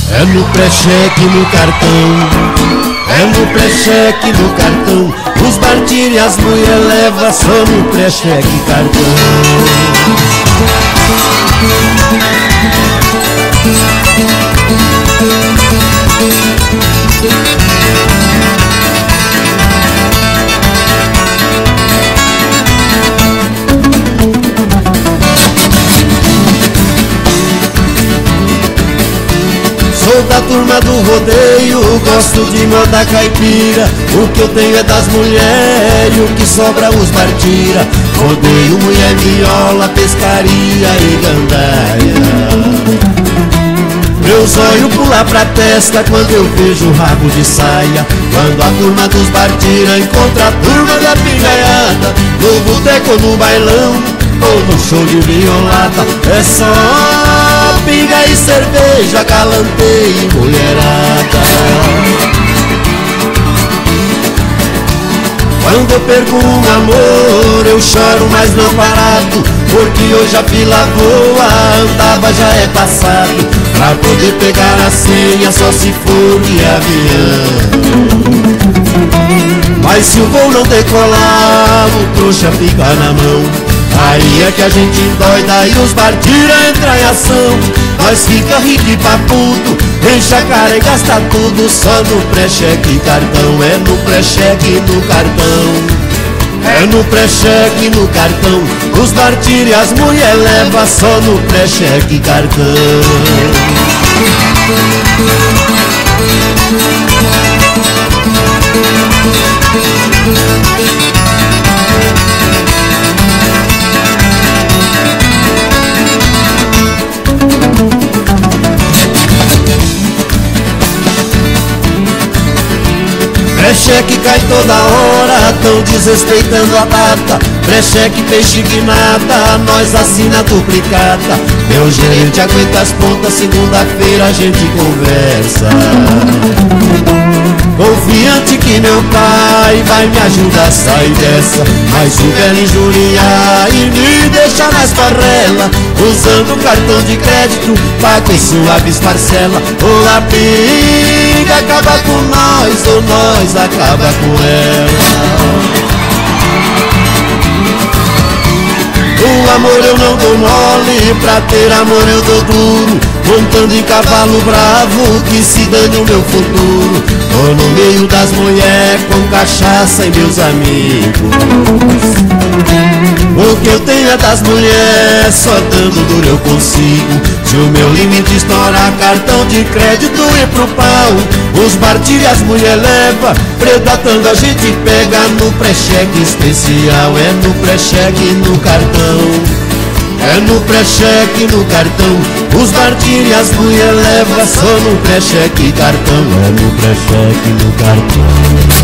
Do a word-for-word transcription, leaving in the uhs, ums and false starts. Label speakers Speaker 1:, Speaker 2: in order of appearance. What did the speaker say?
Speaker 1: É no pré-cheque, no cartão. É no pré-cheque, no cartão. Os bartira e as mulher leva só no pré-cheque, cartão. Sou da turma do rodeio, gosto de moda caipira. O que eu tenho é das mulheres, o que sobra os bartira. Rodeio, mulher, viola, pescaria e gandaia. Meu zóio pula pra testa quando eu vejo o rabo de saia. Quando a turma dos bartira encontra a turma da pingaiada, no boteco, no bailão ou no show de violada, é só pinga e cerveja, galanteio e mulherada. Quando eu perco um amor, eu choro, mas não barato, porque hoje a fila voa, andava já é passado. Pra poder pegar a senha só se for de avião. Mas se o voo não decolar, o trouxa fica na mão. Aí é que a gente endoida e os bartira entram em ação. Nós fica rico e papudo, enche a cara e gasta tudo só no pré-cheque e cartão. É no pré-cheque e no cartão. É no pré-cheque e no cartão. Os bartira e as mulher leva só no pré-cheque e cartão. Pré-cheque cai toda hora, tão desrespeitando a data. Pré-cheque, peixe guinada, nós assina duplicata. Meu gerente aguenta as pontas, segunda-feira a gente conversa. Confiante que meu pai vai me ajudar a sair dessa. Mas o velho injuriar e me deixa na esparrela, usando cartão de crédito, paga em suaves parcelas. Ou a pinga acaba com nós, ou nós acaba com ela. O amor eu não dou mole, pra ter amor eu dou duro, montando em cavalo bravo, que se dane o meu futuro. Tô no meio das mulheres, com cachaça e meus amigos. O que eu tenho é das mulheres, só dando duro eu consigo. Se o meu limite estourar, cartão de crédito e pro pau, os bartira e as mulher leva, predatando a gente pega no pré-cheque especial. É no pré-cheque e no cartão. É no pré-cheque e no cartão. Os bartira e as mulher leva só no pré-cheque e cartão. É no pré-cheque e no cartão.